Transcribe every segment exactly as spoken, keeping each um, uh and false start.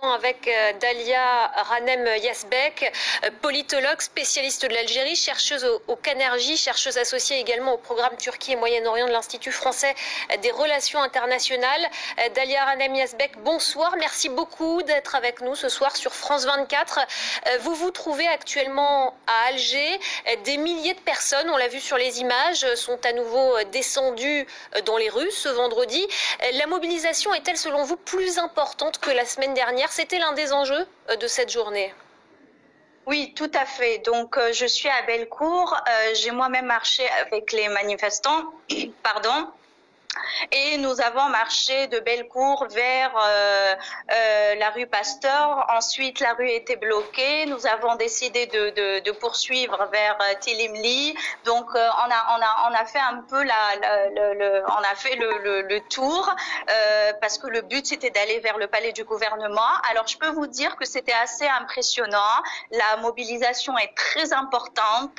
avec Dalia Ranem Yazbek, politologue, spécialiste de l'Algérie, chercheuse au, au Canergie, chercheuse associée également au programme Turquie et Moyen-Orient de l'Institut français des relations internationales. Dalia Ranem Yazbek, bonsoir, merci beaucoup d'être avec nous ce soir sur France vingt-quatre. Vous vous trouvez actuellement à Alger, des milliers de personnes, on l'a vu sur les images, sont à nouveau descendues dans les rues ce vendredi. La mobilisation est-elle selon vous plus importante que la semaine dernière? C'était l'un des enjeux de cette journée. Oui, tout à fait. Donc, euh, je suis à Bellecour. Euh, j'ai moi-même marché avec les manifestants. Pardon. Et nous avons marché de Bellecour vers euh, euh, la rue Pasteur. Ensuite, la rue était bloquée. Nous avons décidé de, de, de poursuivre vers euh, Tilimli. Donc, euh, on a on a on a fait un peu la, la le, le on a fait le, le, le tour euh, parce que le but c'était d'aller vers le palais du gouvernement. Alors, je peux vous dire que c'était assez impressionnant. La mobilisation est très importante.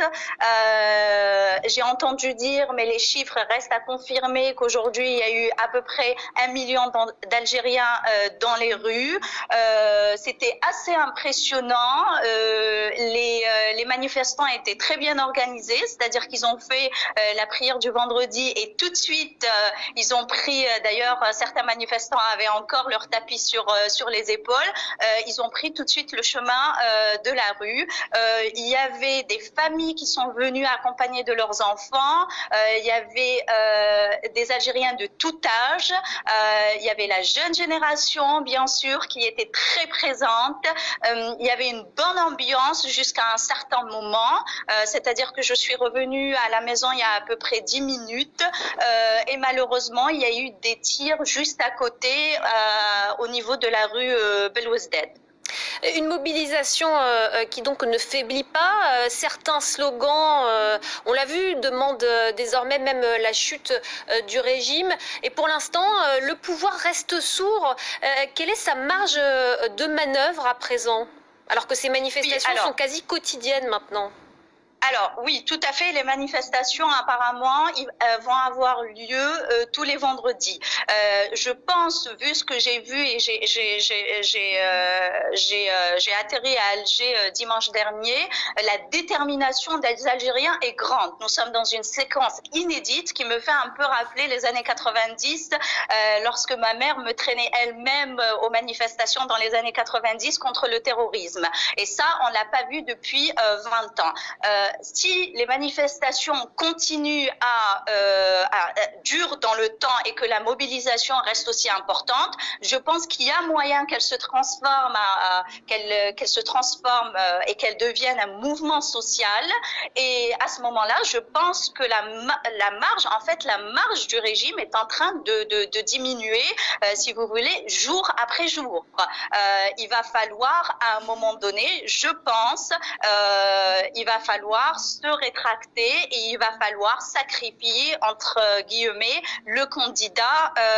Euh, j'ai entendu dire, mais les chiffres restent à confirmer qu'aujourd'hui Aujourd'hui, il y a eu à peu près un million d'Algériens euh, dans les rues. Euh, C'était assez impressionnant. Euh, les, euh, les manifestants étaient très bien organisés, c'est-à-dire qu'ils ont fait euh, la prière du vendredi et tout de suite, euh, ils ont pris, euh, d'ailleurs, certains manifestants avaient encore leur tapis sur, euh, sur les épaules. Euh, ils ont pris tout de suite le chemin euh, de la rue. Euh, il y avait des familles qui sont venues accompagnées de leurs enfants. Euh, il y avait euh, des Algériens de tout âge. Euh, il y avait la jeune génération, bien sûr, qui était très présente. Euh, il y avait une bonne ambiance jusqu'à un certain moment. Euh, C'est-à-dire que je suis revenue à la maison il y a à peu près dix minutes euh, et malheureusement, il y a eu des tirs juste à côté euh, au niveau de la rue euh, Belouizdad. Une mobilisation euh, qui donc ne faiblit pas. Euh, certains slogans, euh, on l'a vu, demandent euh, désormais même euh, la chute euh, du régime. Et pour l'instant, euh, le pouvoir reste sourd. Euh, quelle est sa marge euh, de manœuvre à présent, alors que ces manifestations oui, alors... sont quasi quotidiennes maintenant? Alors oui, tout à fait. Les manifestations apparemment ils, euh, vont avoir lieu euh, tous les vendredis. Euh, je pense, vu ce que j'ai vu et j'ai j'ai j'ai j'ai euh, j'ai euh, j'ai atterri à Alger euh, dimanche dernier, la détermination des Algériens est grande. Nous sommes dans une séquence inédite qui me fait un peu rappeler les années quatre-vingt-dix, euh, lorsque ma mère me traînait elle-même aux manifestations dans les années quatre-vingt-dix contre le terrorisme. Et ça, on l'a pas vu depuis euh, vingt ans. Euh, Si les manifestations continuent à, euh, à, à durent dans le temps et que la mobilisation reste aussi importante, je pense qu'il y a moyen qu'elle se transforme, à, à, qu'elle qu'elle se transforme euh, et qu'elle devienne un mouvement social. Et à ce moment-là, je pense que la, la marge, en fait, la marge du régime est en train de, de, de diminuer, euh, si vous voulez, jour après jour. Euh, il va falloir, à un moment donné, je pense, euh, il va falloir se rétracter et il va falloir sacrifier, entre guillemets, le candidat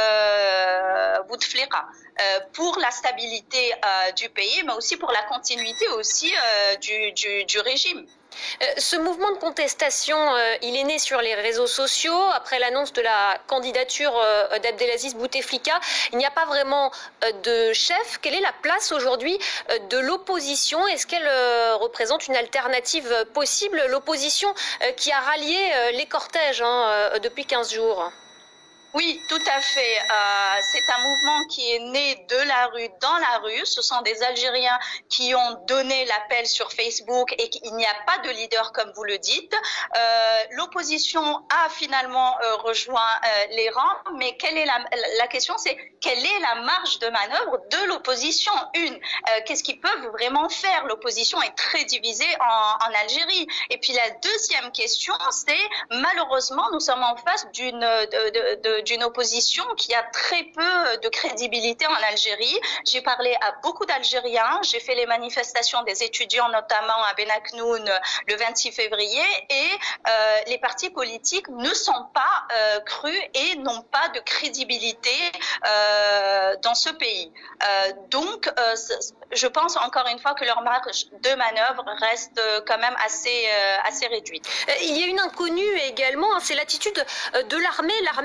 euh, Bouteflika euh, pour la stabilité euh, du pays, mais aussi pour la continuité aussi euh, du, du, du régime. Ce mouvement de contestation, il est né sur les réseaux sociaux après l'annonce de la candidature d'Abdelaziz Bouteflika. Il n'y a pas vraiment de chef. Quelle est la place aujourd'hui de l'opposition? Est-ce qu'elle représente une alternative possible? L'opposition qui a rallié les cortèges hein, depuis quinze jours. Oui, tout à fait. Euh, c'est un mouvement qui est né de la rue, dans la rue. Ce sont des Algériens qui ont donné l'appel sur Facebook et qu'il n'y a pas de leader, comme vous le dites. Euh, L'opposition a finalement euh, rejoint euh, les rangs, mais quelle est la, la question, c'est quelle est la marge de manœuvre de l'opposition? Une, euh, qu'est-ce qu'ils peuvent vraiment faire? L'opposition est très divisée en, en Algérie. Et puis la deuxième question, c'est malheureusement, nous sommes en face d'une de, de, de, d'une opposition qui a très peu de crédibilité en Algérie. J'ai parlé à beaucoup d'Algériens, j'ai fait les manifestations des étudiants notamment à Benaknoun le vingt-six février et euh, les partis politiques ne sont pas euh, crus et n'ont pas de crédibilité euh, dans ce pays. Euh, donc, euh, je pense encore une fois que leur marge de manœuvre reste quand même assez, euh, assez réduite. Il y a une inconnue également, hein, c'est l'attitude de l'armée, l'armée qui ne gouverne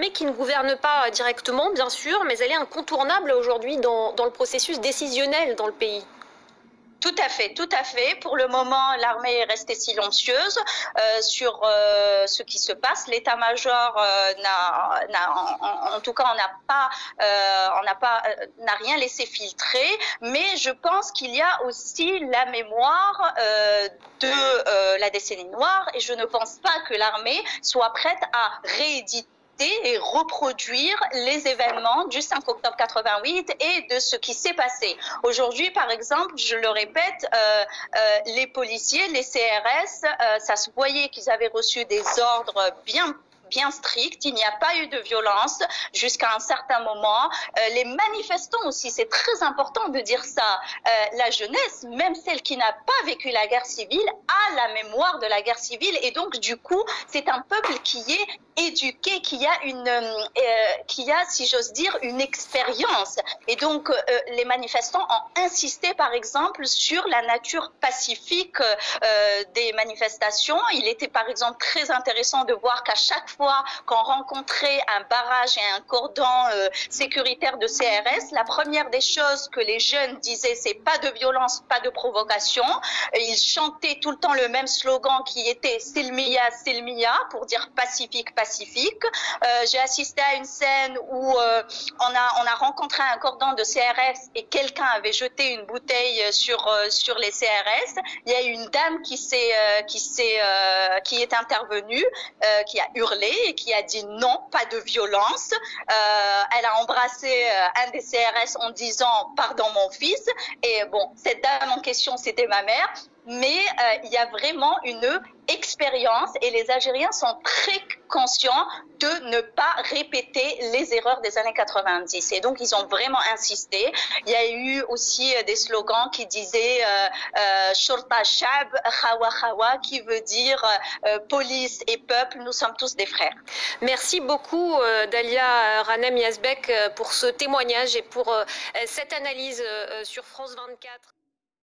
gouverne pas directement, bien sûr, mais elle est incontournable aujourd'hui dans, dans le processus décisionnel dans le pays. Tout à fait, tout à fait. Pour le moment, l'armée est restée silencieuse euh, sur euh, ce qui se passe. L'état-major euh, n'a, n'a, en, en tout cas, on n'a pas, euh, on n'a pas, euh, n'a rien laissé filtrer. Mais je pense qu'il y a aussi la mémoire euh, de euh, la décennie noire, et je ne pense pas que l'armée soit prête à rééditer et reproduire les événements du cinq octobre quatre-vingt-huit et de ce qui s'est passé. Aujourd'hui, par exemple, je le répète, euh, euh, les policiers, les C R S, euh, ça se voyait qu'ils avaient reçu des ordres bien bien strict, il n'y a pas eu de violence jusqu'à un certain moment. Euh, les manifestants aussi, c'est très important de dire ça. Euh, la jeunesse, même celle qui n'a pas vécu la guerre civile, a la mémoire de la guerre civile, et donc du coup, c'est un peuple qui est éduqué, qui a une, euh, qui a, si j'ose dire, une expérience. Et donc, euh, les manifestants ont insisté, par exemple, sur la nature pacifique euh, des manifestations. Il était, par exemple, très intéressant de voir qu'à chaque fois qu'on rencontrait un barrage et un cordon euh, sécuritaire de C R S, la première des choses que les jeunes disaient, c'est pas de violence, pas de provocation. Ils chantaient tout le temps le même slogan qui était Silmiya, Silmiya, pour dire pacifique, pacifique. Euh, j'ai assisté à une scène où euh, on a on a rencontré un cordon de C R S et quelqu'un avait jeté une bouteille sur euh, sur les C R S. Il y a une dame qui s'est euh, qui s'est euh, qui est intervenue, euh, qui a hurlé et qui a dit non, pas de violence. Euh, elle a embrassé euh, un des C R S en disant pardon mon fils. Et bon, cette dame en question, c'était ma mère. Mais euh, il y a vraiment une expérience, et les Algériens sont très conscients de ne pas répéter les erreurs des années quatre-vingt-dix. Et donc, ils ont vraiment insisté. Il y a eu aussi des slogans qui disaient euh, Shorta Shab, Khawa Khawa, qui veut dire euh, police et peuple, nous sommes tous des frères. Merci beaucoup, euh, Dalia Ghanem Yazbek, pour ce témoignage et pour euh, cette analyse euh, sur France vingt-quatre.